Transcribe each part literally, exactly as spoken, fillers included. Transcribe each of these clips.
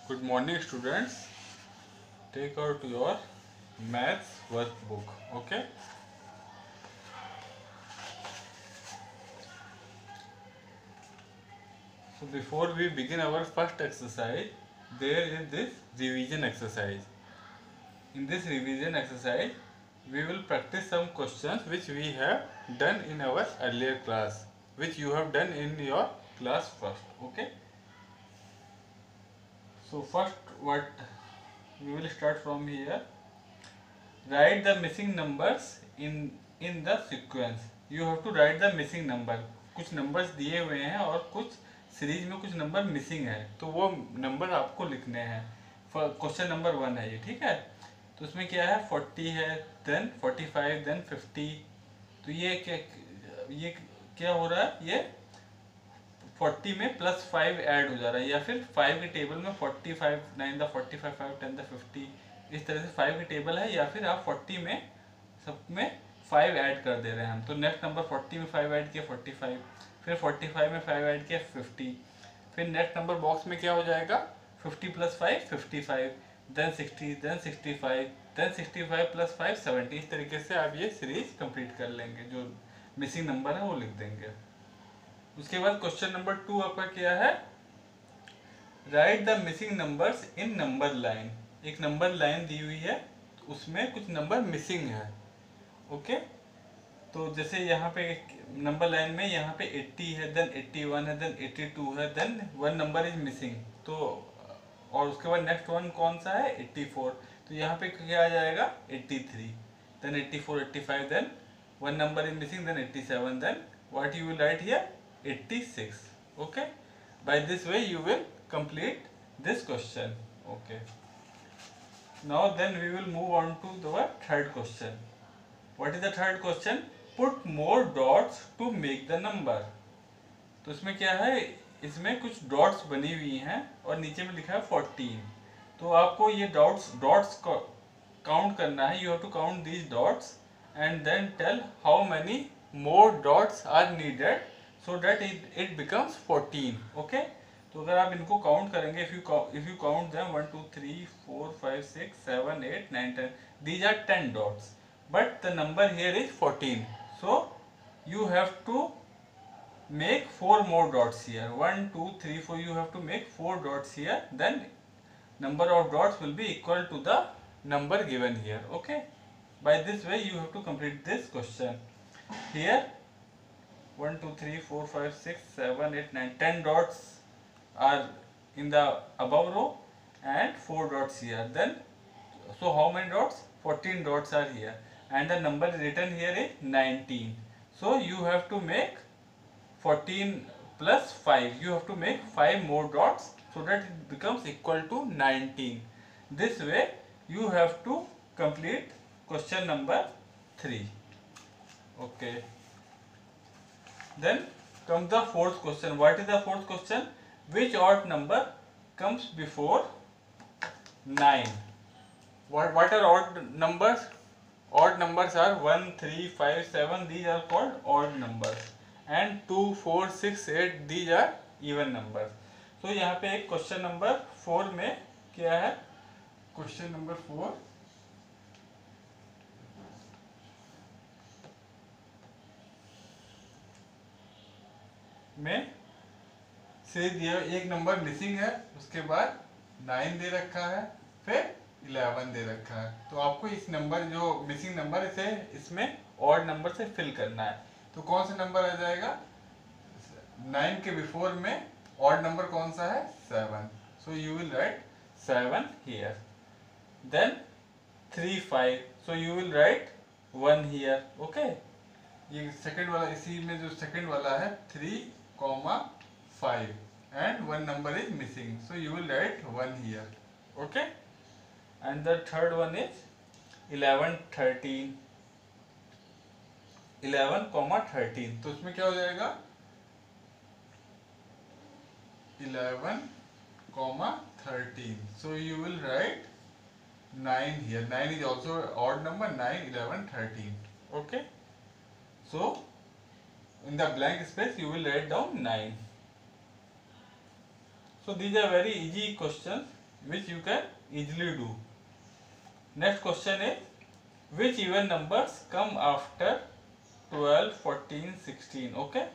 Good morning, students. Take out your maths workbook. Okay. So before we begin our first exercise, there is this revision exercise. In this revision exercise, we will practice some questions which we have done in our earlier class, which you have done in your class first. Okay. So first, what we will start from here. Write the missing numbers in in the sequence. You have to write the missing number. कुछ numbers दिए हुए हैं और कुछ series में कुछ number missing है, तो वो नंबर आपको लिखने हैं. क्वेश्चन नंबर वन है ये, ठीक है. तो उसमें क्या है, फोर्टी है, then forty five, then fifty. तो ये क्या ये क्या हो रहा है, ये फोर्टी में प्लस फाइव ऐड हो जा रहा है, या फिर फाइव के टेबल में forty five, nine the forty five, five ten the fifty, इस तरह से फाइव की टेबल है, या फिर आप फोर्टी में सब में फाइव ऐड कर दे रहे हैं हम. तो नेक्स्ट नंबर फोर्टी में फाइव ऐड किया फोर्टी फाइव, फिर फोर्टी फाइव में फाइव ऐड किया फिफ्टी, फिर नेक्स्ट नंबर बॉक्स में क्या हो जाएगा, fifty plus five fifty five, then sixty, then sixty five, then sixty five plus five seventy. इस तरीके से आप ये सीरीज कंप्लीट कर लेंगे. जो मिसिंग नंबर है वो लिख देंगे. उसके बाद क्वेश्चन नंबर टू आपका क्या है, write the missing numbers in number line. एक नंबर लाइन दी हुई है, उसमें कुछ नंबर मिसिंग है. ओके. तो जैसे यहाँ पे नंबर लाइन में यहाँ पे एट्टी है, देन एट्टी वन है, देन एट्टी टू है, then one number is missing. तो और उसके बाद नेक्स्ट वन कौन सा है, एट्टी फोर. तो यहाँ पे क्या आ जाएगा, eighty three, then eighty four, eighty five, then one number is missing, then eighty seven, then what you will write here, eighty six. Okay, by this way you will complete this question. Okay, now then we will move on to the third question. What is the third question? Put more dots to make the number. तो इसमें क्या है, इसमें कुछ dots बनी हुई हैं और नीचे में लिखा है फोर्टीन. तो आपको ये डॉट्स डॉट्स को काउंट करना है. You have to count these dots and then tell how many more dots are needed so that it, it becomes fourteen. Okay, तो अगर आप इनको काउंट करेंगे, if you if you count them one two three four five six seven eight nine ten, these are ten dots, but the number here is fourteen. So you have to make four more dots here. one two three four, you have to make four dots here, then number of dots will be equal to the number given here. Okay, by this way you have to complete this question. Here one two three four five six seven eight nine, ten dots are in the above row and four dots here. Then so how many dots, fourteen dots are here, and the number written here is nineteen. So you have to make fourteen plus five, you have to make five more dots so that it becomes equal to nineteen. This way you have to complete question number three. Okay, then comes the fourth question. What is the fourth question? Which odd number comes before nine? What what are odd numbers? Odd numbers are one, three, five, seven. These are called odd numbers. And two, four, six, eight. These are even numbers. So यहाँ पे एक question number four में क्या है, question number four में से दिया एक नंबर मिसिंग है, उसके बाद नाइन दे रखा है, फिर इलेवन दे रखा है. तो आपको इस नंबर जो मिसिंग नंबर इसे इसमें ऑड नंबर से फिल करना है. तो कौन सा नंबर आ जाएगा, नाइन के बिफोर में ऑड नंबर कौन सा है, seven. So you will write seven here. Then three five, so you will write one here. Okay, ये सेकंड वाला, इसी में जो सेकंड वाला है three comma five, and one number is missing, so you will write one here. Okay, and the third one is eleven thirteen, eleven comma thirteen. तो इसमें क्या हो जाएगा, eleven comma thirteen, so you will write nine here. nine is also odd number, nine, eleven, thirteen. Okay, so in the blank space you will write down nine. So these are very easy questions. which you can easily do. Next question is, which even numbers come after twelve, fourteen, sixteen? Okay.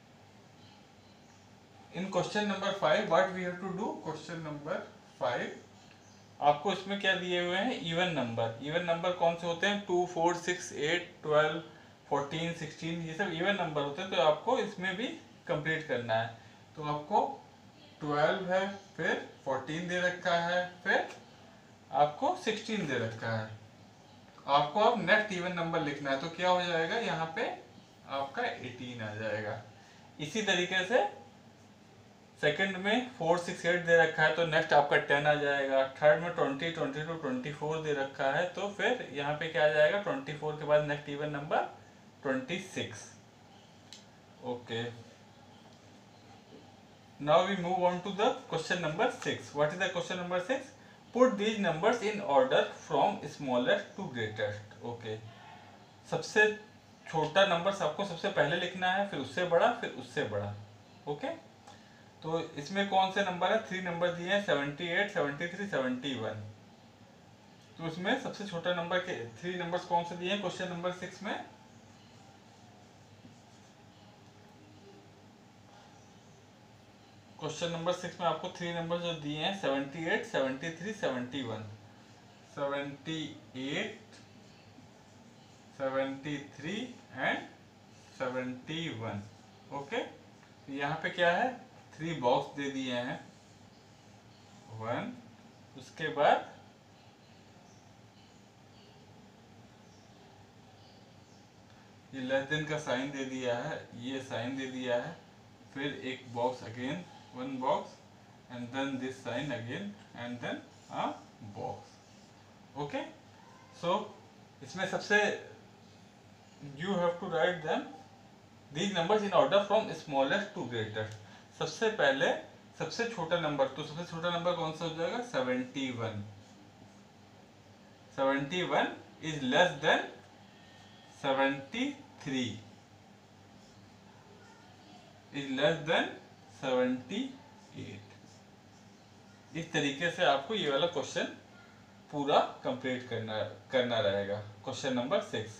In question number five, what we have to do? Question number five, आपको इसमें क्या दिए हुए हैं? Even number. Even number कौन से होते हैं? Two, four, six, eight, twelve, fourteen, sixteen, ये सब इवन नंबर होते हैं. तो आपको इसमें भी कंप्लीट करना है. तो आपको ट्वेल्व है, फिर फोर्टीन दे रखा है, फिर आपको सिक्सटीन दे रखा है. आपको अब नेक्स्ट इवन नंबर लिखना है. तो क्या हो जाएगा? यहाँ पे आपका एटीन आ जाएगा. इसी तरीके से सेकंड में फोर, सिक्स, एट दे रखा है, तो नेक्स्ट आपका टेन आ जाएगा. थर्ड में twenty, twenty two, twenty four दे रखा है, तो फिर यहाँ पे क्या आ जाएगा? ट्वेंटी फोर के बाद next even number twenty six. Okay, now we move on to the question number six. What is the question number six? Put these numbers in order from smallest to greatest. Okay, सबसे छोटा number आपको सबसे पहले लिखना है, फिर उससे बड़ा, फिर उससे बड़ा. Okay okay? तो इसमें कौन से नंबर है? थ्री नंबर दिए हैं, seventy eight, seventy three, seventy one. तो उसमें सबसे छोटा नंबर के थ्री नंबर्स कौन से दिए हैं क्वेश्चन नंबर सिक्स में? क्वेश्चन नंबर सिक्स में आपको थ्री नंबर जो दिए हैं, seventy eight, seventy three, seventy one. Seventy eight, seventy three and seventy one. Okay, यहाँ पे क्या है? थ्री बॉक्स दे दिए हैं. वन, उसके बाद ये लेस देन का साइन दे दिया है, ये साइन दे दिया है, फिर एक box again, one box, and then this sign again, and then a box. Okay, so इसमें सबसे you have to write them these numbers in order from smallest to greatest. सबसे पहले सबसे छोटा नंबर, तो सबसे छोटा नंबर कौन सा हो जाएगा? Seventy one. Seventy one is less than seventy three, is less than seventy eight. इस तरीके से आपको ये वाला क्वेश्चन पूरा कंप्लीट करना करना रहेगा. Question number six.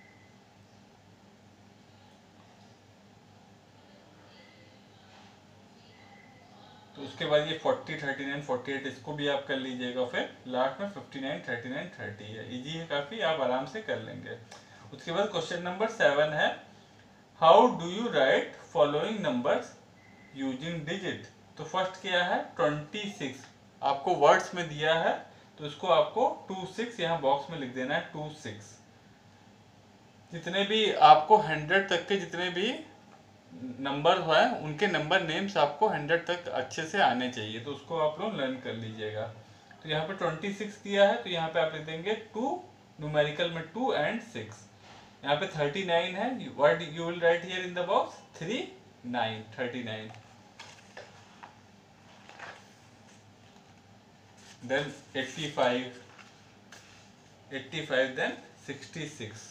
तो उसके बाद ये forty, thirty nine, forty eight इसको भी आप कर लीजिएगा. फिर लास्ट में fifty nine, thirty nine, thirty है. इजी है काफ़ी, आप आराम से कर लेंगे. उसके बाद क्वेश्चन नंबर सेवन है, how do you write following numbers using digit. तो फर्स्ट क्या है? ट्वेंटी सिक्स आपको वर्ड्स में दिया है, तो इसको आपको टू सिक्स यहाँ बॉक्स में लिख देना है. Two six. जितने भी आपको हंड्रेड तक के जितने भी नंबर है, उनके नंबर नेम्स आपको हंड्रेड तक अच्छे से आने चाहिए, तो उसको आप लोग लर्न कर लीजिएगा. तो यहाँ पे ट्वेंटी सिक्स दिया है, तो यहाँ पे आप लिख देंगे टू, न्यूमेरिकल में टू एंड सिक्स. यहाँ पे थर्टी नाइन है, what you will write here in the box? Three nine, thirty nine. Then eighty five, eighty five, then sixty six.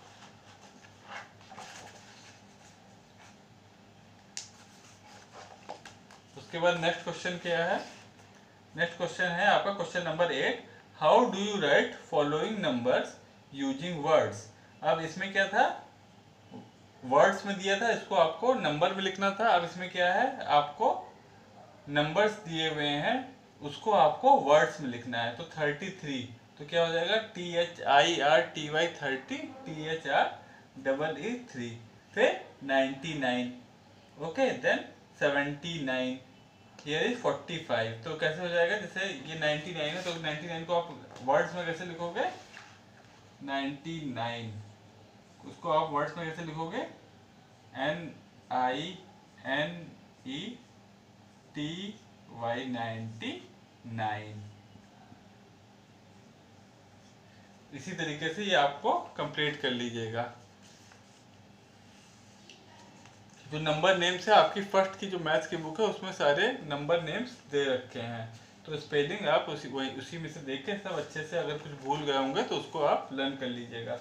उसके बाद नेक्स्ट क्वेश्चन क्या है? नेक्स्ट क्वेश्चन है आपका question number eight, how do you write following numbers using words. अब इसमें क्या था? वर्ड्स में दिया था, इसको आपको नंबर में लिखना था. अब इसमें क्या है? आपको नंबर्स दिए हुए हैं, उसको आपको वर्ड्स में लिखना है. तो थर्टी थ्री, तो क्या हो जाएगा? T H I R T Y thirty, T H R double E three. फिर ninety nine. Okay, then seventy nine, here is forty five. तो कैसे हो जाएगा? जैसे ये नाइन्टी नाइन है, तो नाइन्टी नाइन को आप वर्ड्स में कैसे लिखोगे? नाइन्टी नाइन, उसको आप वर्ड्स में कैसे लिखोगे? N I N E T Y, ninety nine. इसी तरीके से ये आपको कंप्लीट कर लीजिएगा. जो नंबर नेम्स है, आपकी फर्स्ट की जो मैथ्स की बुक है उसमें सारे नंबर नेम्स दे रखे हैं. तो स्पेलिंग आप उसी वही उसी में से देख के सब अच्छे से, अगर कुछ भूल गए होंगे तो उसको आप लर्न कर लीजिएगा.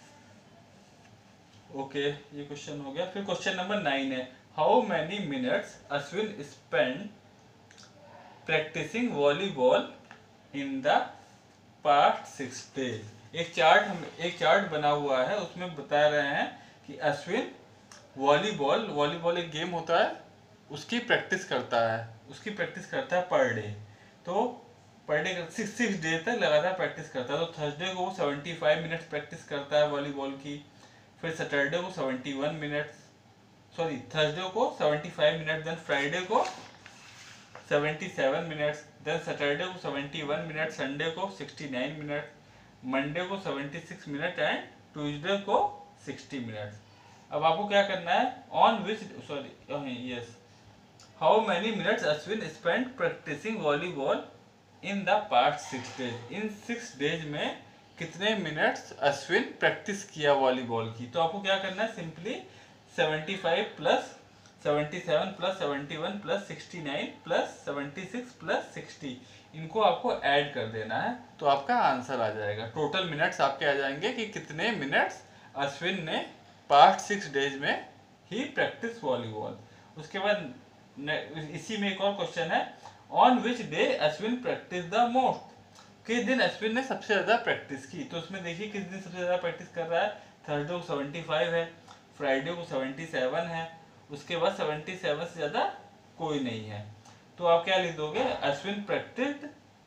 ओके, ये क्वेश्चन हो गया. फिर क्वेश्चन नंबर नाइन है, how many minutes Ashwin spend practising volleyball in the past six days. एक चार्ट हम एक चार्ट बना हुआ है, उसमें बता रहे हैं कि अश्विन वॉलीबॉल वॉलीबॉल एक गेम होता है, उसकी प्रैक्टिस करता है उसकी प्रैक्टिस करता है पर डे। तो per day six six day तक लगातार प्रैक्टिस करता है। तो थर्सडे को वो सेवेंटी फाइव मिनट्स प्रैक्टिस करता है वॉलीबॉल की, फिर सैटरडे को seventy one minutes sorry Thursday को seventy five minute, then Friday को seventy seven minutes, then Saturday को सेवेंटी वन मिनट, संडे को सिक्सटी नाइन मिनट, मंडे को seventy six minute and Tuesday को सिक्सटी मिनट्स। अब आपको क्या करना है, on which sorry yes how many minutes Ashwin spend practising volleyball in the past six days. In six days में कितने मिनट्स अश्विन प्रैक्टिस किया वॉलीबॉल की। तो आपको क्या करना है, simply seventy five plus seventy seven plus seventy one plus sixty nine plus seventy six plus sixty, इनको आपको ऐड कर देना है तो आपका आंसर आ जाएगा। टोटल मिनट्स आपके आ जाएंगे कि कितने मिनट्स अश्विन ने पास्ट सिक्स डेज में ही प्रैक्टिस वॉलीबॉल। उसके बाद इसी में एक और क्वेश्चन है, on which day Ashwin practise the most. किस दिन अश्विन ने सबसे ज्यादा प्रैक्टिस की। तो उसमें देखिए किस दिन सबसे ज्यादा प्रैक्टिस कर रहा है, थर्सडे को सेवेंटी फाइव है, फ्राइडे को सेवेंटी सेवन है, उसके बाद सेवेंटी सेवन से ज्यादा कोई नहीं है। तो आप क्या लिख दोगे, Ashwin practised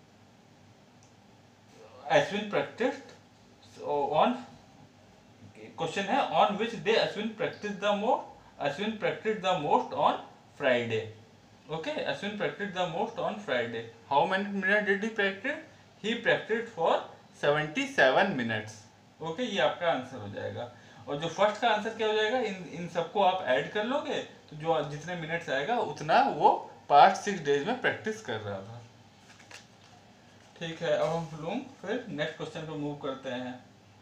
Ashwin practised on, question है on which day Ashwin practise the most, Ashwin practise the most on Friday. Okay, Ashwin practise the most on Friday. How many minute did he practise, he practise for seventy seven minutes. Okay, ये आपका answer हो जाएगा। और जो first का answer क्या हो जाएगा, इन इन सबको आप ऐड कर लोगे तो जो जितने मिनट्स आएगा उतना वो पास्ट सिक्स डेज में प्रैक्टिस कर रहा था। ठीक है, अब हम लोग फिर नेक्स्ट क्वेश्चन पे मूव करते हैं।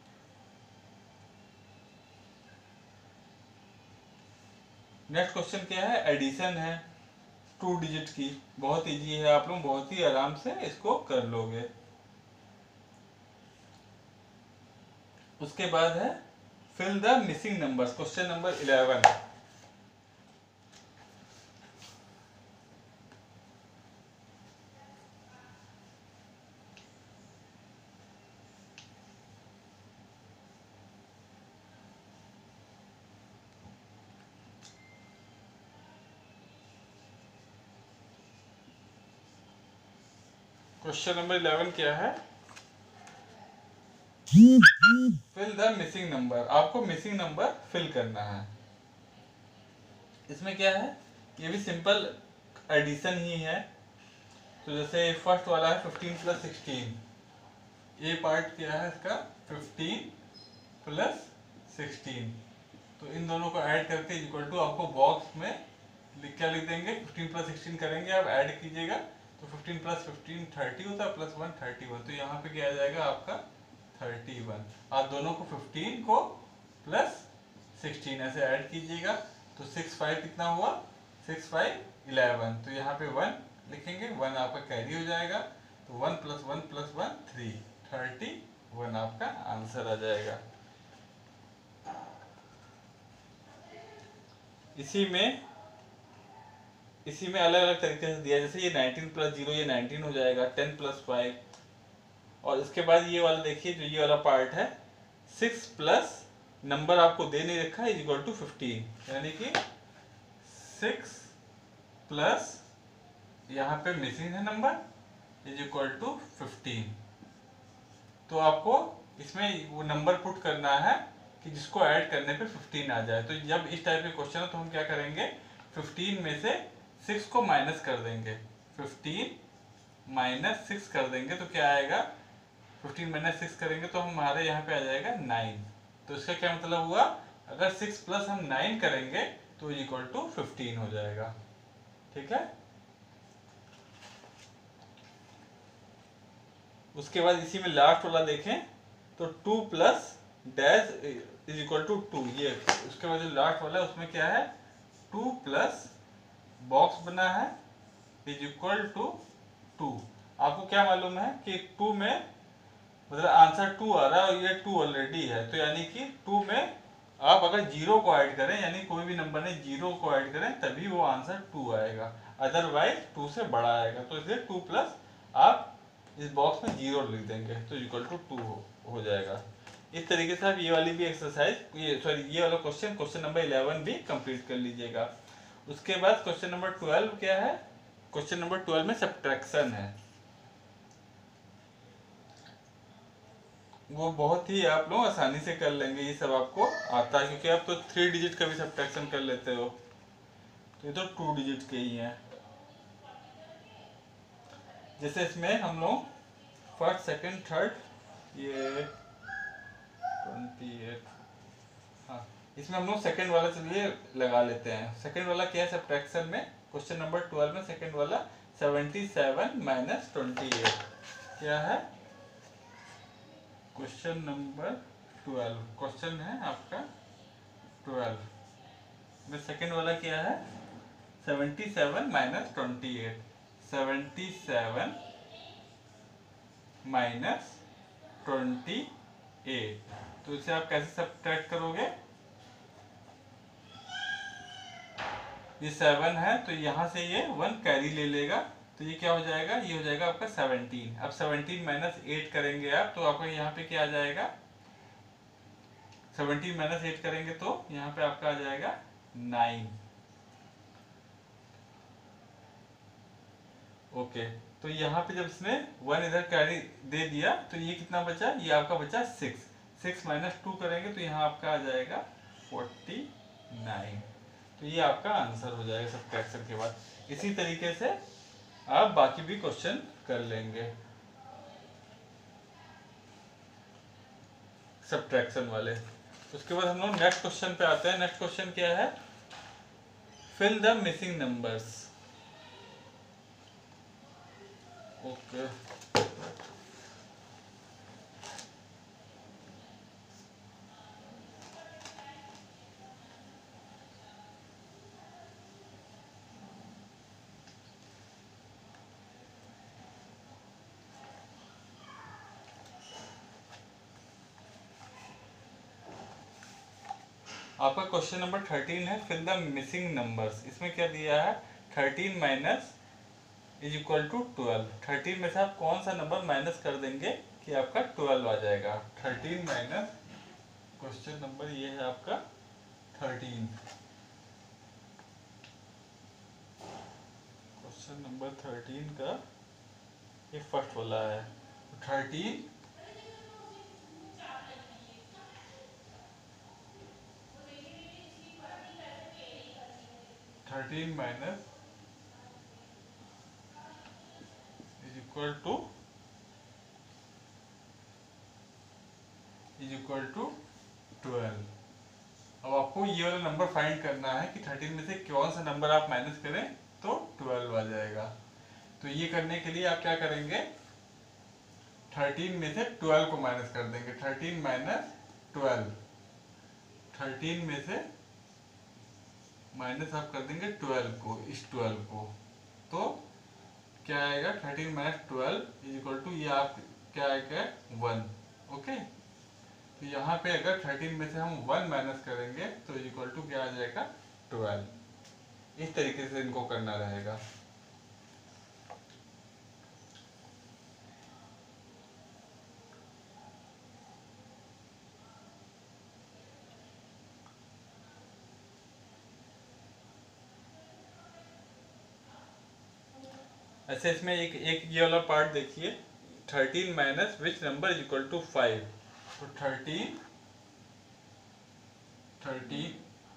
नेक्स्ट क्वेश्चन क्या है, एडिशन है टू डिजिट की। बहुत इजी है, आप लोग बहुत ही आराम से इसको कर लोगे। उसके बाद है fill the missing numbers, question number eleven. Question number eleven क्या है, फिल द मिसिंग नंबर। आपको मिसिंग नंबर फिल करना है। इसमें क्या है, ये भी सिंपल एडिशन ही है। तो जैसे फर्स्ट वाला है फिफ्टीन प्लस सिक्सटीन, ये पार्ट क्या है इसका, फिफ्टीन प्लस सिक्सटीन। तो इन दोनों को ऐड करके इक्वल टू आपको बॉक्स में लिख क्या लिख देंगे, फिफ्टीन प्लस सिक्सटीन करेंगे, आप ऐड कीजिएगा तो फिफ्टीन प्लस फिफ्टीन थर्टी होता है, प्लस वन थर्टी वन। तो यहाँ पे क्या आ जाएगा आपका थर्टी वन। आप दोनों को फिफ्टीन को प्लस सिक्सटीन ऐसे ऐड कीजिएगा तो सिक्स फाइव कितना हुआ, सिक्स फाइव इलेवन। तो यहाँ पे वन लिखेंगे, वन आपका कैरी हो जाएगा। तो one plus one plus one three, thirty one आपका आंसर आ जाएगा। इसी में इसी में अलग अलग तरीके से दिया, जैसे ये नाइनटीन प्लस जीरो, ये नाइनटीन हो जाएगा, टेन प्लस फाइव। और इसके बाद ये वाला देखिए, जो ये वाला पार्ट है, सिक्स प्लस नंबर आपको दे नहीं रखा है, इज इक्वल टू फिफ्टीन, यानी कि सिक्स प्लस यहाँ पे मिसिंग है number is equal to fifteen. तो आपको इसमें वो नंबर पुट करना है कि जिसको ऐड करने पे फिफ्टीन आ जाए। तो जब इस टाइप के क्वेश्चन हो तो हम क्या करेंगे, फिफ्टीन में से सिक्स को माइनस कर देंगे, फिफ्टीन माइनस सिक्स कर देंगे तो क्या आएगा, फिफ्टीन माइनस सिक्स करेंगे तो हमारे यहाँ पे आ जाएगा नाइन। तो इसका क्या मतलब हुआ, अगर सिक्स प्लस हम नाइन करेंगे तो इक्वल टू फिफ्टीन हो जाएगा। ठीक है, उसके बाद इसी में लास्ट वाला देखें तो two plus dash is equal to two. ये उसके बाद जो लास्ट वाला है उसमें क्या है, टू प्लस बॉक्स बना है इज इक्वल टू टू। आपको क्या मालूम है कि टू में मतलब आंसर टू आ रहा है और ये टू ऑलरेडी है, तो यानी कि टू में आप अगर जीरो को ऐड करें, यानी कोई भी नंबर ने जीरो को ऐड करें तभी वो आंसर टू आएगा। अदरवाइज टू से बड़ा आएगा, तो इसलिए टू प्लस आप इस बॉक्स में जीरो लिख देंगे तो इक्वल टू टू हो, हो जाएगा। इस तरीके से आप ये वाली भी एक्सरसाइज, ये सॉरी ये वाला क्वेश्चन क्वेश्चन नंबर इलेवन भी कंप्लीट कर लीजिएगा। उसके बाद क्वेश्चन नंबर ट्वेल्व क्या है, क्वेश्चन नंबर ट्वेल्व में सब्ट्रैक्शन है। वो बहुत ही आप लोग आसानी से कर लेंगे, ये सब आपको आता है क्योंकि आप तो थ्री डिजिट का भी सब्ट्रैक्शन कर लेते हो, तो ये तो टू डिजिट के ही हैं। जैसे इसमें हम लोग फर्स्ट सेकंड थर्ड ये ट्वेंटी एट, हाँ इसमें हम लोग सेकंड वाला चलिए लगा लेते हैं। सेकंड वाला क्या है सब्ट्रैक्शन में, क्वेश्चन नंबर ट्वेल्व में सेकंड वाला seventy seven minus twenty eight क्या है, क्वेश्चन नंबर ट्वेल्व, क्वेश्चन है आपका ट्वेल्व में सेकंड वाला क्या है seventy seven minus twenty eight, seventy seven minus twenty eight, तो इसे आप कैसे सब्ट्रैक्ट करोगे, ये सेवन है तो यहाँ से ये वन कैरी ले लेगा, तो ये क्या हो जाएगा, ये हो जाएगा आपका सेवनटीन। अब सेवनटीन माइनस एट करेंगे आप तो आपका यहाँ पे क्या आ जाएगा, सेवनटीन माइनस एट करेंगे तो यहाँ पे आपका आ जाएगा नाइन। ओके, तो यहाँ पे जब इसने वन इधर कैरी दे दिया तो ये कितना बचा, ये आपका बचा सिक्स, सिक्स माइनस टू करेंगे तो यहाँ आपका आ जाएगा फोर्टी नाइन, तो ये आपका आंसर हो जाएगा सब्ट्रैक्शन के बाद। इसी तरीके से आप बाकी भी क्वेश्चन कर लेंगे सब्ट्रैक्शन वाले। उसके बाद हम लोग नेक्स्ट क्वेश्चन पे आते हैं। नेक्स्ट क्वेश्चन क्या है, fill the missing numbers. Okay, आपका क्वेश्चन नंबर थर्टीन है, फिल द मिसिंग नंबर्स। इसमें क्या दिया है, thirteen minus is equal to twelve. Thirteen में से आप कौन सा नंबर माइनस कर देंगे कि आपका ट्वेल्व आ जाएगा। थर्टीन माइनस, क्वेश्चन नंबर ये है आपका थर्टीन, क्वेश्चन नंबर थर्टीन का ये फर्स्ट वाला है। Thirteen thirteen minus is equal to is equal to twelve. अब आपको ये वाला नंबर फाइंड करना है कि थर्टीन में से कौन सा नंबर आप माइनस करें तो ट्वेल्व आ जाएगा। तो ये करने के लिए आप क्या करेंगे, थर्टीन में से ट्वेल्व को माइनस कर देंगे। थर्टीन माइनस ट्वेल्व, थर्टीन में से माइनस आप कर देंगे ट्वेल्व को, इस ट्वेल्व को, तो क्या आएगा, thirteen minus twelve is equal to ये आप क्या आएगा वन। ओके, तो यहाँ पे अगर थर्टीन में से हम वन माइनस करेंगे तो इज इक्वल टू क्या आ जाएगा ट्वेल्व। इस तरीके से इनको करना रहेगा। अच्छा, इसमें एक एक ये वाला पार्ट देखिए, thirteen minus which number is equal to five. तो थर्टीन थर्टीन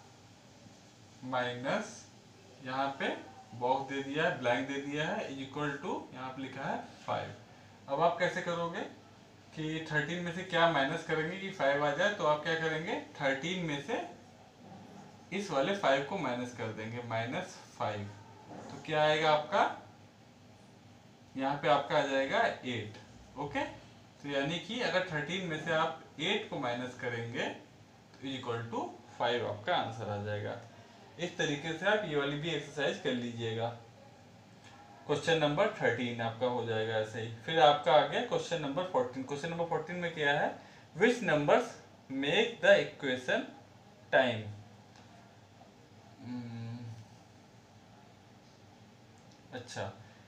माइनस यहाँ पे बॉक्स दे दिया है, ब्लैंक दे दिया है, इज इक्वल टू यहाँ पे लिखा है फाइव। अब आप कैसे करोगे कि थर्टीन में से क्या माइनस करेंगे कि फाइव आ जाए, तो आप क्या करेंगे, थर्टीन में से इस वाले फाइव को माइनस कर देंगे, माइनस फाइव, तो क्या आएगा आपका, यहाँ पे आपका आ जाएगा एट। ओके, तो यानी कि अगर थर्टीन में से आप एट को माइनस करेंगे तो इक्वल टू फाइव आपका आंसर आ जाएगा। इस तरीके से आप ये वाली भी एक्सरसाइज कर लीजिएगा। क्वेश्चन नंबर थर्टीन आपका हो जाएगा ऐसे ही। फिर आपका आ गया question number fourteen. Question number fourteen में क्या है, which numbers make the equation time. अच्छा,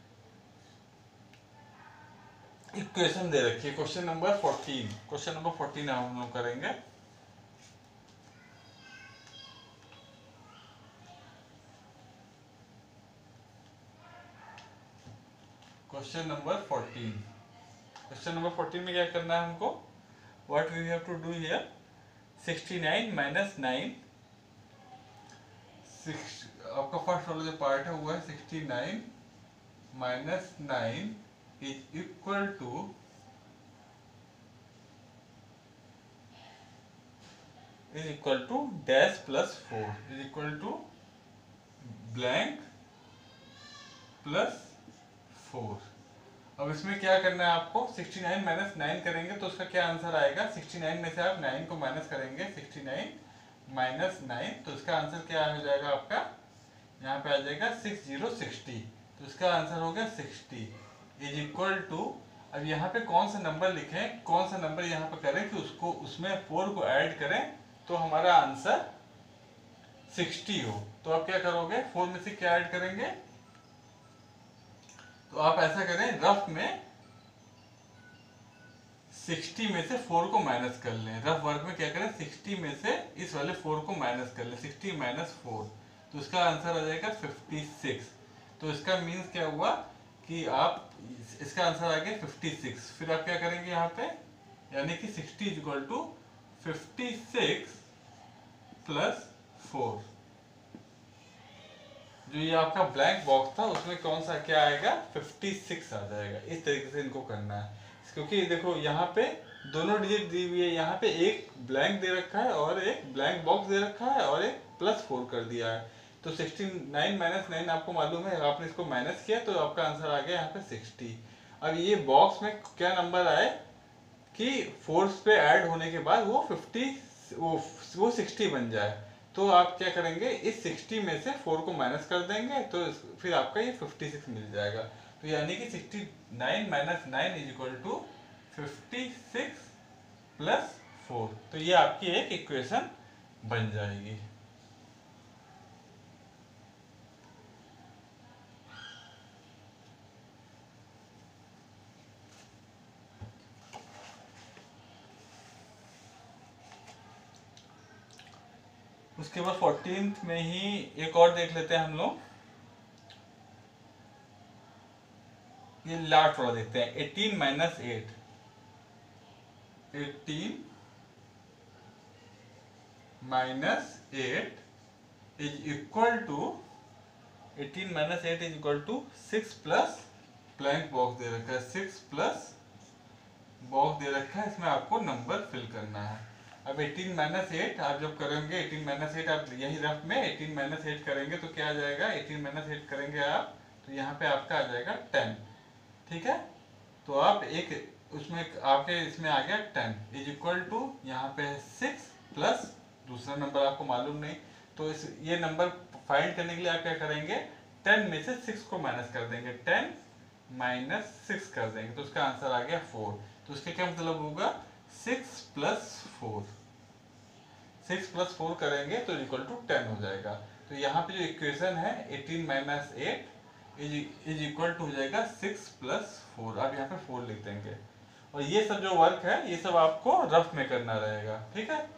इक्वेशन दे रखी है question number fourteen. Question number fourteen हम लोग करेंगे। Question number fourteen. Question number fourteen में क्या करना है हमको? What we have to do here, sixty nine minus nine, आपका फर्स्ट वाला जो पार्ट है वो है sixty nine minus nine is equal to is equal to dash plus four is equal to blank plus four. अब इसमें क्या करना है आपको, सिक्सटी नाइन माइनस नाइन करेंगे तो उसका क्या आंसर आएगा, सिक्सटी नाइन में से आप नाइन को माइनस करेंगे, सिक्सटी नाइन माइनस नाइन, तो इसका आंसर क्या हो जाएगा आपका, यहाँ पे आ जाएगा सिक्स जीरो सिक्सटी, तो इसका आंसर हो गया सिक्सटी इज इक्वल टू, अब यहाँ पे कौन सा नंबर लिखें, कौन सा नंबर यहाँ पे करें कि उसको उसमें फोर को ऐड करें तो हमारा आंसर सिक्सटी हो। तो आप क्या करोगे, फोर में से क्या ऐड करेंगे, तो आप ऐसा करें रफ में सिक्सटी में से फोर को माइनस कर लें, रफ वर्क में क्या करें, सिक्सटी में से इस वाले फोर को माइनस कर लें, सिक्सटी माइनस फोर, तो इसका आंसर आ जाएगा फिफ्टी सिक्स। तो इसका मीन्स क्या हुआ कि आप इसका आंसर आ गया फिफ्टी सिक्स। फिर आप क्या करेंगे यहाँ पे, यानी कि sixty is equal to fifty six plus four, जो ये आपका ब्लैंक बॉक्स था उसमें कौन सा क्या आएगा, फिफ्टी सिक्स आ जाएगा। इस तरीके से इनको करना है, क्योंकि देखो यहाँ पे दोनों डिजिट दी हुई है, यहाँ पे एक ब्लैंक दे रखा है और एक ब्लैंक बॉक्स दे रखा है और एक प्लस फोर कर दिया है। तो सिक्सटी नाइन माइनस नाइन आपको मालूम है, आपने इसको माइनस किया तो आपका आंसर आ गया यहाँ पे सिक्सटी। अब ये बॉक्स में क्या नंबर आए कि फोर्स पे ऐड होने के बाद वो फिफ्टी वो वो सिक्सटी बन जाए, तो आप क्या करेंगे, इस सिक्सटी में से फोर को माइनस कर देंगे तो फिर आपका ये फिफ्टी सिक्स मिल जाएगा। तो यानी कि sixty nine minus nine is equal to fifty six plus four, तो ये आपकी एक इक्वेशन बन जाएगी। उसके बाद फोर्टीन्थ में ही एक और देख लेते हैं हम लोग, ये लास्ट वाला देखते हैं, eighteen minus eight, eighteen minus eight is equal to, eighteen minus eight is equal to six plus blank box दे रखा है, सिक्स प्लस बॉक्स दे रखा है, इसमें आपको नंबर फिल करना है। अब एटीन माइनस एट आप जब करेंगे, एटीन माइनस एट आप यही रफ में एटीन माइनस एट करेंगे तो क्या आ जाएगा, एटीन माइनस एट करेंगे आप तो यहाँ पे आपका आ जाएगा टेन, ठीक है। तो आप एक उसमें आपके इसमें आ गया टेन इज इक्वल टू, यहाँ पे है सिक्स प्लस दूसरा नंबर आपको मालूम नहीं, तो इस ये नंबर फाइंड करने के लिए आप क्या करेंगे, टेन में से सिक्स को माइनस कर देंगे, टेन माइनस सिक्स कर देंगे तो उसका आंसर आ गया फोर। तो इसका क्या मतलब होगा, six plus four, six plus four करेंगे तो इक्वल टू टेन हो जाएगा। तो यहाँ पे जो इक्वेशन है eighteen minus eight is equal to हो जाएगा सिक्स प्लस फोर, आप यहाँ पे फोर लिख देंगे। और ये सब जो वर्क है ये सब आपको रफ में करना रहेगा, ठीक है।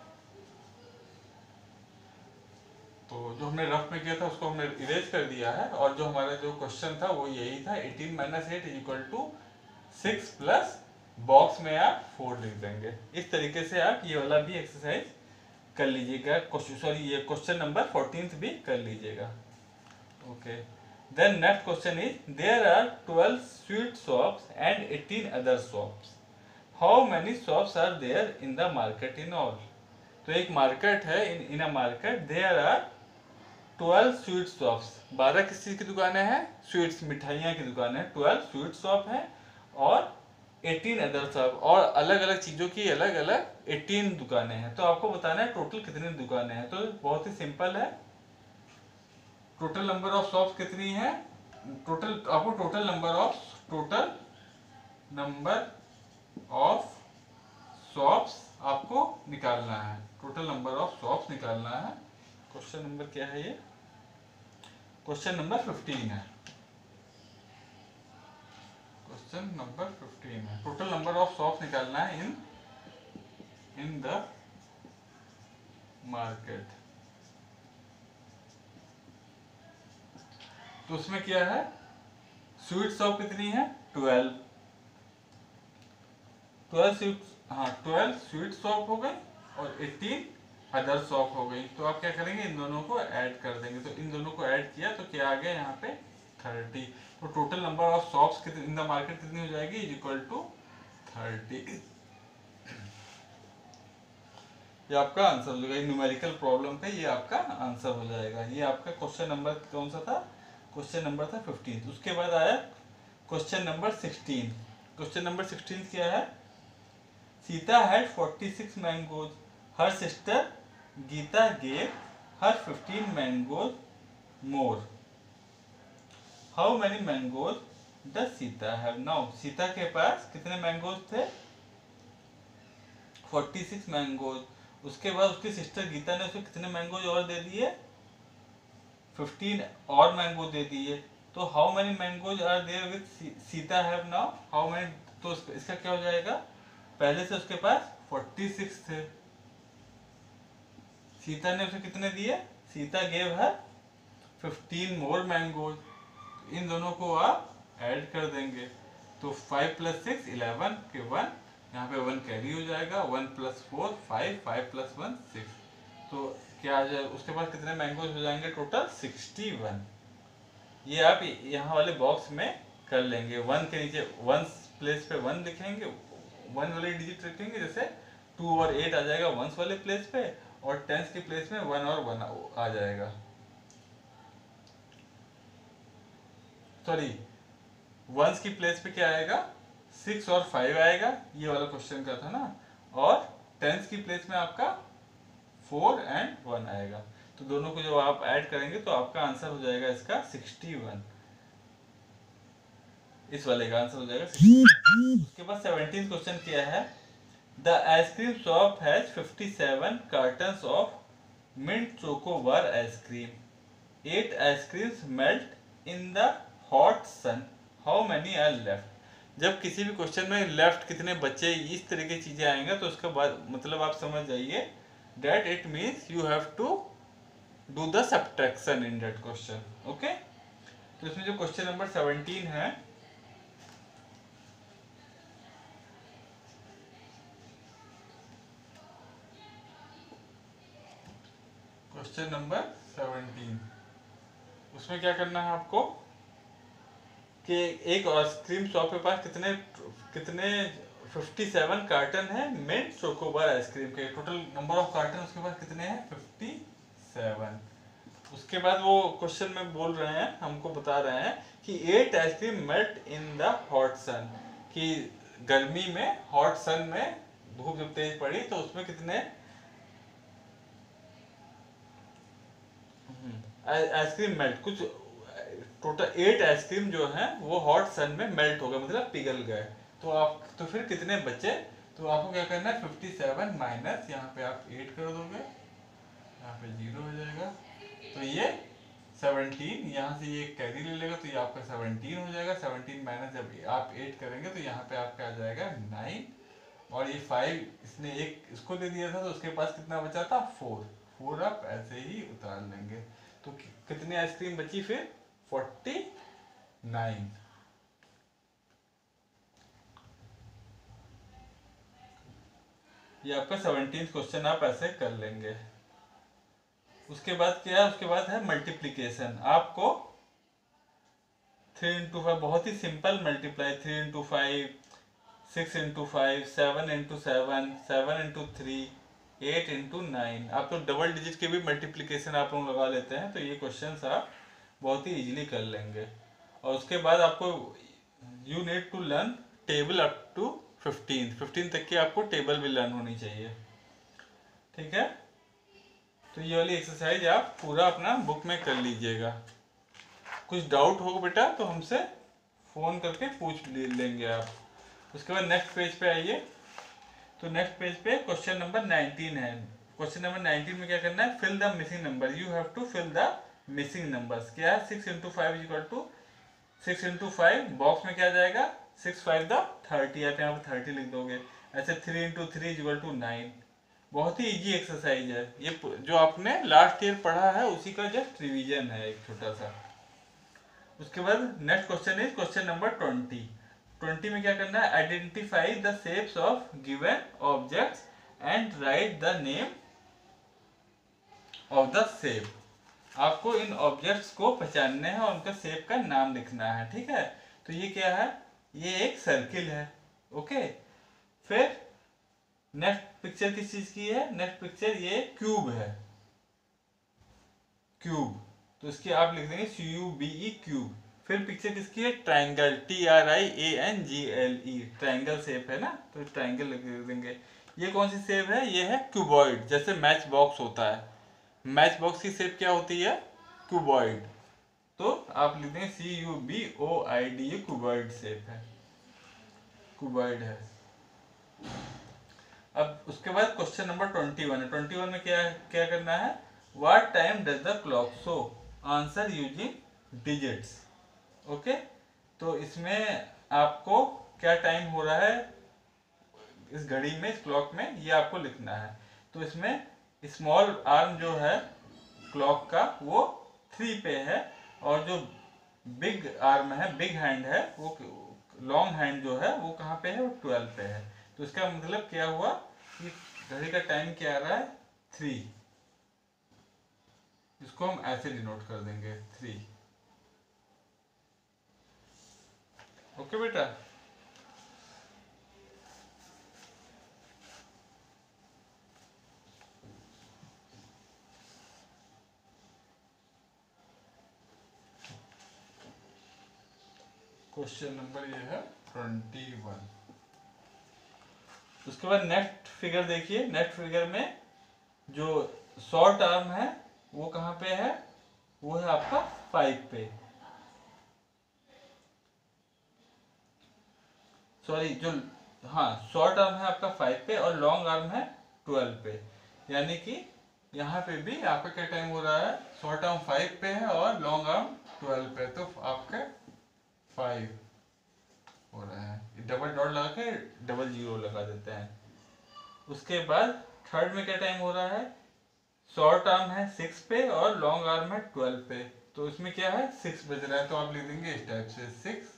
तो जो हमने रफ में किया था उसको हमने इरेज कर दिया है, और जो हमारा जो क्वेश्चन था वो यही था, eighteen minus eight is equal to six plus box में आप फोर लिख देंगे। इस तरीके से आप ये वाला भी एक्सरसाइज कर लीजिएगा, सॉरी ये क्वेश्चन नंबर फोर्टीन भी कर लीजिएगा। Okay, then next question is, there are twelve sweet shops and eighteen other shops, how many shops are there in the market in all. तो एक मार्केट है, in in a market there are twelve sweet shops, बारह किस चीज की दुकानें हैं, sweets मिठाइयाँ की दुकानें हैं, ट्वेल्व स्वीट शॉप हैं और एटीन अदर शॉप, और अलग अलग चीज़ों की अलग अलग एटीन दुकानें हैं। तो आपको बताना है टोटल कितनी दुकानें हैं। तो बहुत ही सिंपल है, टोटल नंबर ऑफ शॉप्स कितनी है, टोटल आपको total number of total number of shops आपको निकालना है, टोटल नंबर ऑफ शॉप्स निकालना है। क्वेश्चन नंबर क्या है ये, क्वेश्चन नंबर फिफ्टीन है। क्वेश्चन नंबर फिफ्टीन है। टोटल नंबर ऑफ शॉप्स निकालना है इन इन द मार्केट। तो उसमें क्या है, स्वीट शॉप कितनी है, ट्वेल्व। ट्वेल्व स्वीट, हाँ ट्वेल्व स्वीट शॉप हो गई और एटीन अदर शॉप हो गई। तो आप क्या करेंगे, इन दोनों को ऐड कर देंगे। तो इन दोनों को ऐड किया तो क्या आ गया यहाँ पे थर्टी। तो टोटल नंबर ऑफ शॉप्स कितनी इन द मार्केट कितनी हो जाएगी, इज इक्वल टू थर्टी। ये आपका आंसर हो जाएगा, न्यूमेरिकल प्रॉब्लम का ये आपका आंसर हो जाएगा। ये आपका क्वेश्चन नंबर कौन सा था, क्वेश्चन नंबर था फिफ्टीन। उसके बाद आया question number sixteen. Question number sixteen क्या है, Sita had forty six mangoes, her sister Gita gave her fifteen mangoes more. How many mangoes does Sita have now. Sita के पास कितने मैंगोज थे, फोर्टी सिक्स मैंगोज। उसके बाद उसकी सिस्टर गीता ने उसको कितने मैंगोज और दे दिए, फिफ्टीन और मैंगो दे दिए। तो how many mangoes are there with Sita have now, how many, तो इसका क्या हो जाएगा, पहले से उसके पास फोर्टी सिक्स थे, सीता ने उसे कितने दिए, सीता गेव है फिफ्टीन मोर मैंगोज। इन दोनों को आप ऐड कर देंगे तो फाइव प्लस सिक्स इलेवन के वन, यहाँ पे वन कैरी हो जाएगा, one plus four five, five plus one six. तो क्या आ जाए, उसके बाद कितने मैंगोज हो जाएंगे, टोटल सिक्सटी वन। ये आप यहाँ वाले बॉक्स में कर लेंगे। वन के नीचे वन प्लेस पे वन लिखेंगे, वन वाले डिजिट रखेंगे, जैसे टू और एट आ जाएगा वंस वाले प्लेस पे, और टेंस के प्लेस में वन और वन आ जाएगा। सॉरी, वंस की प्लेस पे क्या आएगा, सिक्स और फाइव आएगा, ये वाला क्वेश्चन का था ना, और टेंस की प्लेस में आपका फोर एंड वन आएगा। तो दोनों को जब आप ऐड करेंगे तो आपका आंसर हो जाएगा इसका सिक्सटी वन। इस वाले का आंसर हो जाएगा सिक्सटी वन। उसके बाद सेवनटीन क्वेश्चन क्या है, the ice cream shop has fifty seven cartons of mint chocobar ice cream. Eight ice creams melt in the hot sun, how many are left. जब किसी भी क्वेश्चन में लेफ्ट कितने बचे, इस तरह की चीजें आएंगे तो उसका बाद मतलब आप समझ जाइए that it means you have to do the subtraction in that question. okay? तो इसमें जो क्वेश्चन नंबर सेवनटीन है, क्वेश्चन नंबर सेवनटीन, उसमें क्या करना है आपको कि एक आइसक्रीम शॉप के पास कितने कितने फिफ्टी सेवन कार्टन है मिंट चोकोबार आइसक्रीम के। टोटल नंबर ऑफ कार्टन उसके पास कितने हैं, फिफ्टी सेवन। उसके बाद वो क्वेश्चन में बोल रहे हैं, हमको बता रहे हैं कि eight ice cream melt in the hot sun, कि गर्मी में हॉट सन में धूप जब तेज पड़ी तो उसमें कितने आइसक्रीम मेल्ट, कुछ टोटल एट आइसक्रीम जो है वो हॉट सन में मेल्ट हो गए, मतलब पिघल गए। तो आप तो फिर कितने बचे, तो आपको क्या करना है, फिफ्टी सेवन माइनस यहाँ पे आप एट कर दोगे, यहाँ पे जीरो हो जाएगा। तो ये सेवनटीन, यहाँ से ये कैरी ले लेगा तो ये आपका सेवनटीन हो जाएगा। सेवनटीन माइनस जब आप एट करेंगे तो यहाँ पे आपका आ जाएगा नाइन, और ये फाइव इसने एक इसको दे दिया था तो उसके पास कितना बचा था, फोर। फोर आप ऐसे ही उतार लेंगे तो कि, कितनी आइसक्रीम बची फिर, फोर्टी नाइन। ये आपका सेवनटीन क्वेश्चन आप ऐसे कर लेंगे। उसके बाद क्या है, उसके बाद है मल्टीप्लीकेशन। आपको थ्री इंटू फाइव, बहुत ही simple multiply, three into five, six into five, seven into seven, seven into three, eight into nine. आप तो डबल डिजिट के भी मल्टीप्लीकेशन आप लोग लगा लेते हैं, तो ये क्वेश्चन आप बहुत ही इजीली कर लेंगे। और उसके बाद आपको you need to learn table up to fifteen, fifteen तक की आपको टेबल भी लर्न होनी चाहिए, ठीक है। तो ये वाली एक्सरसाइज आप पूरा अपना बुक में कर लीजिएगा। कुछ डाउट होगा बेटा तो हमसे फ़ोन करके पूछ लेंगे आप। उसके बाद नेक्स्ट पेज पे आइए। तो नेक्स्ट पेज पे क्वेश्चन नंबर नाइनटीन है। क्वेश्चन नंबर नाइनटीन में क्या करना है, fill the missing number, you have to fill the missing numbers. क्या है, six into five is equal to six into five, box में क्या जाएगा, सिक्स फाइव द थर्टी, आप यहाँ पे थर्टी लिख दोगे। ऐसे three into three equal to nine. बहुत ही इजी एक्सरसाइज है ये, जो आपने लास्ट ईयर पढ़ा है उसी का जस्ट रिवीजन है एक छोटा सा। उसके बाद next question is question number twenty. Twenty में क्या करना है, identify the shapes of given objects and write the name of the shape. आपको इन ऑब्जेक्ट्स को पहचानना है और उनका शेप का नाम लिखना है, ठीक है। तो ये क्या है, ये एक सर्किल है, ओके। फिर नेक्स्ट पिक्चर किस चीज की है, नेक्स्ट पिक्चर ये क्यूब है, क्यूब, तो इसकी आप लिख देंगे C U B E cube. फिर पिक्चर किसकी है, triangle, T R I A N G L E, triangle shape है ना, तो ट्राइंगल लिख देंगे। ये कौन सी शेप है, ये है क्यूबॉइड, जैसे मैच बॉक्स होता है। मैच बॉक्स की शेप क्या होती है, क्यूबॉइड, तो आप लिख देंगे C U B O I D, ये क्यूबॉइड शेप है, क्यूबॉइड है। अब उसके बाद क्वेश्चन नंबर ट्वेंटी वन है। ट्वेंटी वन में क्या क्या करना है, what time does the clock show, answer using digits, okay. तो इसमें आपको क्या टाइम हो रहा है इस घड़ी में, इस क्लॉक में, ये आपको लिखना है। तो इसमें स्मॉल आर्म जो है क्लॉक का वो थ्री पे है, और जो बिग आर्म है, बिग हैंड है, वो लॉन्ग हैंड जो है वो कहाँ पे है, वो ट्वेल्व पे है। तो इसका मतलब क्या हुआ कि घड़ी का टाइम क्या आ रहा है, थ्री। इसको हम ऐसे डिनोट कर देंगे, थ्री, ओके बेटा। क्वेश्चन नंबर ये है ट्वेंटी वन। उसके बाद नेक्स्ट फिगर देखिए, नेक्स्ट फिगर में जो शॉर्ट आर्म है वो कहाँ पे है, वो है आपका फाइव पे, सॉरी जो, हाँ शॉर्ट आर्म है आपका फाइव पे और लॉन्ग आर्म है ट्वेल्व पे। यानी कि यहाँ पे भी आपका क्या टाइम हो रहा है, शॉर्ट आर्म फाइव पे है और लॉन्ग आर्म ट्वेल्व पे, तो आपका फाइव हो रहा है। डबल डॉट लगा के डबल जीरो लगा देते हैं। उसके बाद थर्ड में क्या टाइम हो रहा है, शॉर्ट आर्म है सिक्स पे और लॉन्ग आर्म है ट्वेल्व पे, तो इसमें क्या है, सिक्स बज रहा है, तो आप लिख देंगे इस टाइप से सिक्स।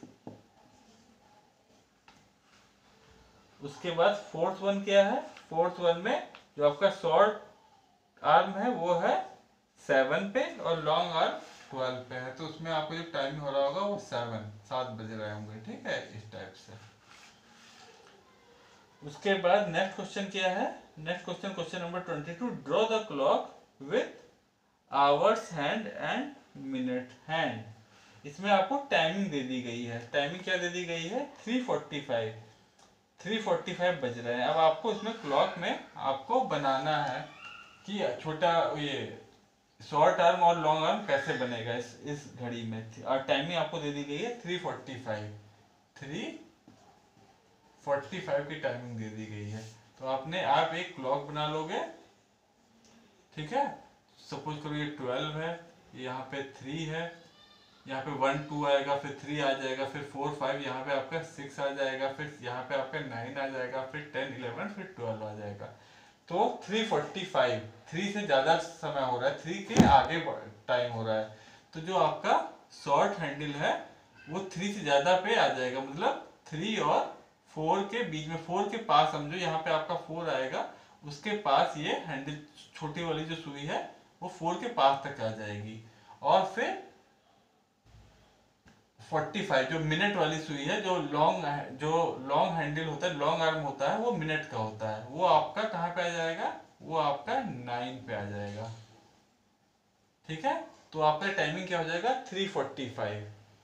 उसके बाद फोर्थ वन क्या है, फोर्थ वन में जो आपका शॉर्ट आर्म है वो है सेवन पे और लॉन्ग आर्म ट्वेल्व पे है, तो उसमें आपको जो टाइम हो रहा होगा वो सेवन, सात बज रहे होंगे, ठीक है, इस टाइप से। उसके बाद नेक्स्ट क्वेश्चन क्या है, next question question number twenty two, draw the clock with hours hand and minute hand. इसमें आपको टाइमिंग दे दी गई है, टाइमिंग क्या दे दी गई है, three forty five, three forty five बज रहे हैं। अब आपको इसमें क्लॉक में आपको बनाना है कि छोटा ये शॉर्ट आर्म और लॉन्ग आर्म कैसे बनेगा इस इस घड़ी में, और टाइमिंग आपको दे दी गई है three forty five, three forty five की टाइमिंग दे दी गई है। तो आपने आप एक क्लॉक बना लोगे, ठीक है। सपोज करो ये ट्वेल्व है, यहाँ पे थ्री है, यहाँ पे वन टू आएगा, फिर थ्री आ जाएगा, फिर फोर फाइव, यहाँ पे आपका सिक्स आ जाएगा, फिर यहाँ पे आपका नाइन आ जाएगा, फिर टेन इलेवन, फिर ट्वेल्व आ जाएगा। तो थ्री फोर्टी फाइव, थ्री से ज़्यादा समय हो रहा है, थ्री के आगे टाइम हो रहा है, तो जो आपका शॉर्ट हैंडल है वो थ्री से ज़्यादा पे आ जाएगा, मतलब थ्री और फोर के बीच में, फोर के पास समझो, यहाँ पे आपका फोर आएगा, उसके पास ये हैंडल छोटी वाली जो सुई है वो फोर के पास तक आ जाएगी। और फिर फोर्टी फाइव जो मिनट वाली सुई है, जो लॉन्ग जो लॉन्ग हैंडल होता है, लॉन्ग आर्म होता है, वो मिनट का होता है, वो आपका कहाँ पे आ जाएगा, वो आपका नाइन पे आ जाएगा, ठीक है। तो आपका टाइमिंग क्या हो जाएगा, थ्री फोर्टी फाइव।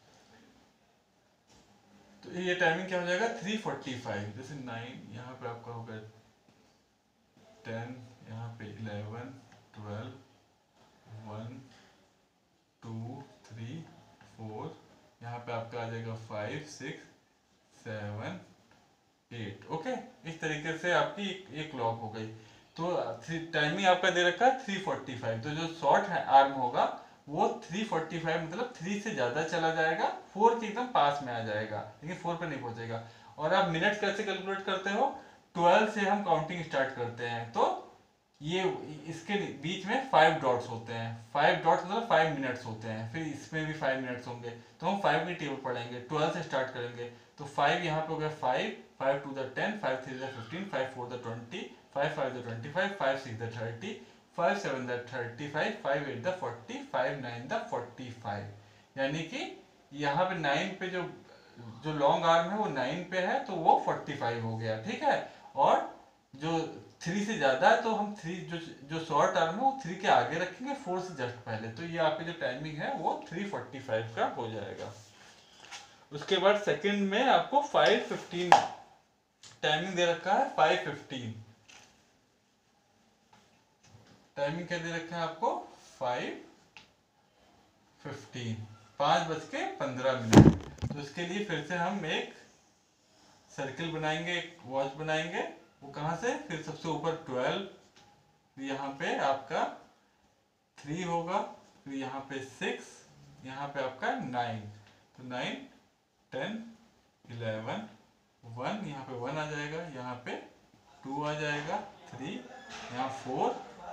तो ये टाइमिंग क्या हो जाएगा, थ्री फोर्टी फाइव, जैसे नाइन, यहाँ पे आपका होगा टेन, यहाँ पे eleven, twelve, one, two, three, four, यहाँ पे आपका आ जाएगा five, six, seven, eight, okay. इस तरीके से आपकी एक क्लॉक हो गई। तो टाइमिंग आपका दे रखा है थ्री फोर्टी फाइव, तो जो शॉर्ट आर्म होगा वो थ्री फोर्टी फाइव मतलब थ्री से ज़्यादा चला जाएगा, फोर के एकदम पास में आ जाएगा, लेकिन फोर पे नहीं पहुंचेगा। और आप मिनट कैसे कैलकुलेट करते हो, ट्वेल्व से हम काउंटिंग स्टार्ट करते हैं, तो ये इसके बीच में फाइव डॉट्स होते हैं, फाइव डॉट्स मतलब फाइव मिनट्स होते हैं, फिर इसमें भी फाइव मिनट्स होंगे, तो हम फाइव की टेबल पढ़ेंगे, ट्वेल्व से स्टार्ट करेंगे, तो फाइव यहाँ पे हो गया five, five two the ten, five three the fifteen, five four the twenty, five five the twenty five, five six the thirty, five seven the thirty five, five eight the forty, five nine the forty five. यानी कि यहाँ पे nine पे जो जो long arm है वो nine पे है, तो वो फोर्टी फाइव हो गया, ठीक है। और जो थ्री से ज्यादा है तो हम थ्री जो जो शॉर्ट आर्म है वो थ्री के आगे रखेंगे, फोर से जस्ट पहले, तो ये आपकी जो टाइमिंग है वो थ्री फोर्टी फाइव का हो जाएगा। उसके बाद सेकंड में आपको फाइव फिफ्टीन टाइमिंग दे रखा है, फाइव फिफ्टीन टाइमिंग क्या दे रखा है आपको, फाइव फिफ्टीन, पाँच बज के पंद्रह मिनट। तो इसके लिए फिर से हम एक सर्किल बनाएंगे, एक वॉच बनाएंगे, वो कहाँ से, फिर सबसे ऊपर ट्वेल्व, यहाँ पे आपका थ्री होगा, फिर यहाँ पे सिक्स, यहाँ पे आपका नाइन, तो नाइन टेन इलेवन, वन, यहाँ पे वन आ जाएगा, यहाँ पे टू आ जाएगा, थ्री, यहाँ फोर,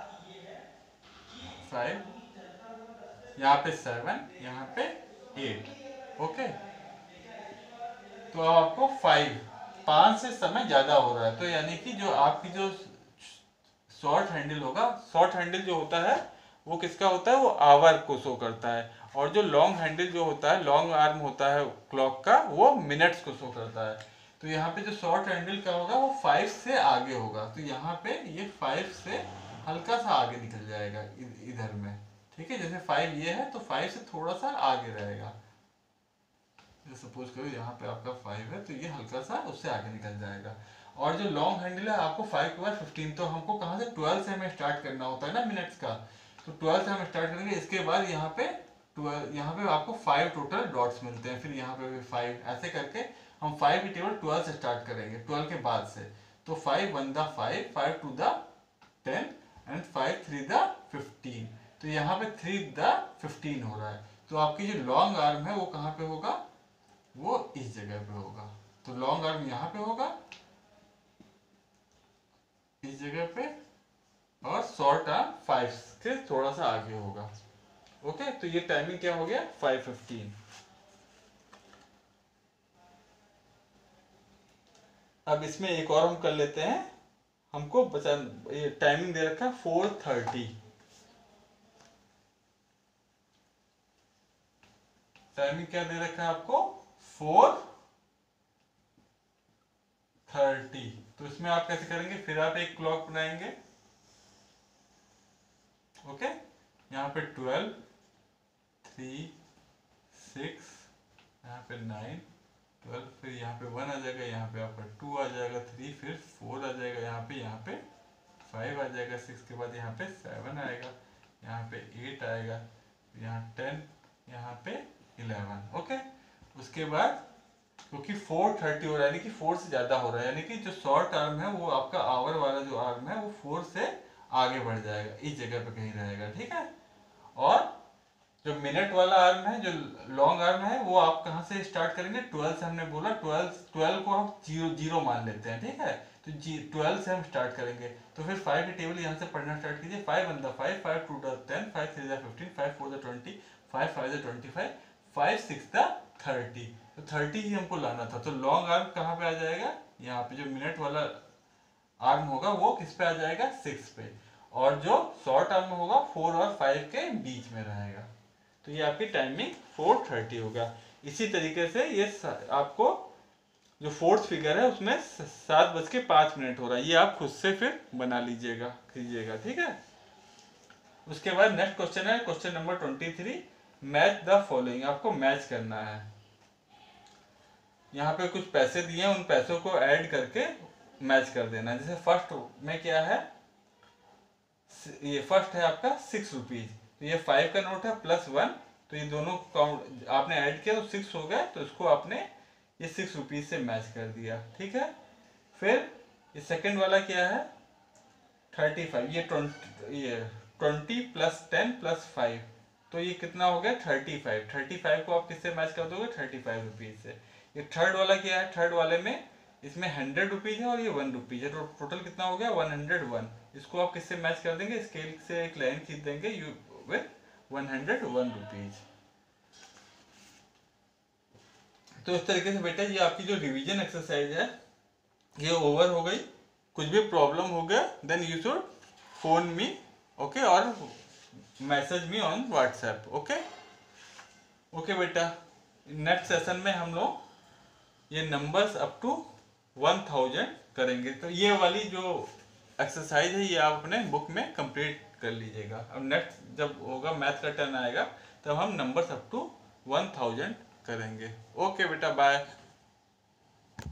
फाइव, यहाँ पे सेवन, यहाँ पे एट। ओके, तो अब आपको फाइव, पाँच से समय ज़्यादा हो रहा है, तो यानी कि जो आपकी जो शॉर्ट हैंडल होगा, शॉर्ट हैंडल जो होता है वो किसका होता है, वो आवर को शो करता है, और जो लॉन्ग हैंडल जो होता है, लॉन्ग आर्म होता है क्लॉक का, वो मिनट्स को शो करता है। तो यहाँ पे जो शॉर्ट हैंडल का होगा वो फाइव से आगे होगा, तो यहाँ पे ये फाइव से हल्का सा आगे निकल जाएगा इधर में, ठीक है। जैसे फाइव ये है तो फाइव से थोड़ा सा आगे रहेगा, सपोज करो यहाँ पे आपका फाइव है तो ये हल्का सा उससे आगे निकल जाएगा। और जो लॉन्ग हैंडल है आपको फाइव के बाद फिफ्टीन, तो हमको कहाँ से, ट्वेल्व से हमें स्टार्ट करना होता है ना मिनट्स का, तो ट्वेल्व से हम स्टार्ट करेंगे, इसके बाद यहाँ पे ट्वेल्व, यहाँ पे आपको फाइव टोटल डॉट्स मिलते हैं, फिर यहाँ पे भी फाइव, ऐसे करके हम फाइव की टेबल ट्वेल्व से स्टार्ट करेंगे, ट्वेल्व के बाद से, तो five one the five, five two the ten, and five three the fifteen, तो यहाँ पे थ्री द फिफ्टीन हो रहा है। तो आपकी जो लॉन्ग आर्म है वो कहाँ पे होगा, वो इस जगह पे होगा, तो लॉन्ग आर्म यहाँ पे होगा इस जगह पे, और शॉर्ट आर्म फाइव से थोड़ा सा आगे होगा। ओके, तो ये टाइमिंग क्या हो गया, फाइव फिफ्टीन। अब इसमें एक और हम कर लेते हैं, हमको बचा ये टाइमिंग दे रखा है फोर थर्टी, टाइमिंग क्या दे रखा है आपको, फोर थर्टी। तो इसमें आप कैसे करेंगे, फिर आप एक क्लॉक बनाएंगे, ओके, यहाँ पे ट्वेल्व, थ्री, सिक्स, यहाँ पे नाइन, ट्वेल्व, फिर यहाँ पे वन आ जाएगा, यहाँ पे आपका टू आ जाएगा, थ्री, फिर फोर आ जाएगा, यहाँ पे यहाँ पे फाइव आ जाएगा, सिक्स के बाद यहाँ पे सेवन आएगा, यहाँ पे एट आएगा, यहाँ टेन, यहाँ पे इलेवन। ओके, उसके बाद क्योंकि फोर थर्टी हो रहा है, यानी कि फोर से ज्यादा हो रहा है, यानी कि जो शॉर्ट आर्म है वो आपका आवर वाला जो आर्म है वो फोर से आगे बढ़ जाएगा, इस जगह पे कहीं रहेगा, ठीक है। और जो मिनट वाला आर्म है, जो लॉन्ग आर्म है, वो आप कहाँ से स्टार्ट करेंगे, ट्वेल्व से, हमने बोला ट्वेल्व, ट्वेल्व को हम जीरो जीरो मान लेते हैं, ठीक है, तो जी ट्वेल्व से हम स्टार्ट करेंगे, तो फिर फाइव की टेबल यहाँ से पढ़ना स्टार्ट कीजिए, five one the five, five two the ten, five three the fifteen, five four the twenty, five five the twenty five, five six the thirty, तो थर्टी ही हमको लाना था, तो लॉन्ग आर्म कहाँ पे आ जाएगा, यहाँ पे जो मिनट वाला आर्म होगा वो किस पे आ जाएगा, सिक्स पे, और जो शॉर्ट आर्म होगा फोर और फाइव के बीच में रहेगा, तो ये आपकी टाइमिंग फोर थर्टी होगा। इसी तरीके से ये आपको जो फोर्थ फिगर है उसमें सात बज के पाँच मिनट हो रहा है, ये आप खुद से फिर बना लीजिएगा, कीजिएगा, ठीक है। उसके बाद नेक्स्ट क्वेश्चन है question number twenty three, match the following, आपको मैच करना है। यहाँ पे कुछ पैसे दिए हैं, उन पैसों को ऐड करके मैच कर देना है। जैसे फर्स्ट में क्या है, ये फर्स्ट है आपका सिक्स रुपीज, तो ये फाइव का नोट है प्लस वन, तो ये दोनों काउंट आपने ऐड किया तो सिक्स हो गए, तो इसको आपने ये सिक्स रुपीज से मैच कर दिया, ठीक है। फिर ये सेकंड वाला क्या है, थर्टी फाइव, ये ट्वेंटी, ये twenty plus ten plus five, तो ये कितना हो गया थर्टी फाइव। थर्टी फाइव को आप किससे मैच कर दोगे, थर्टी फाइव रुपीज से। ये थर्ड वाला क्या है, थर्ड वाले में इसमें हंड्रेड रुपीज है और ये वन रुपीज है, तो टोटल कितना हो गया वन हंड्रेड वन। इसको आप किससे मैच कर देंगे, स्केल से एक लाइन खींच देंगे you with one hundred one rupees. तो इस तरीके से बेटा ये आपकी जो रिवीजन एक्सरसाइज है ये ओवर हो गई। कुछ भी प्रॉब्लम हो गया then you should phone me, okay, और message me on WhatsApp, okay okay बेटा। नेक्स्ट सेशन में हम लोग ये numbers up to one thousand करेंगे। तो ये वाली जो एक्सरसाइज है ये आप अपने बुक में कंप्लीट कर लीजिएगा। अब नेक्स्ट जब होगा मैथ का टर्न आएगा तब हम numbers up to one thousand करेंगे। ओके बेटा, बाय।